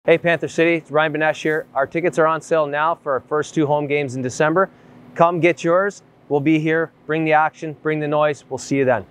Hey Panther City, it's Ryan Benesh here. Our tickets are on sale now for our first 2 home games in December. Come get yours. We'll be here. Bring the action, bring the noise. We'll see you then.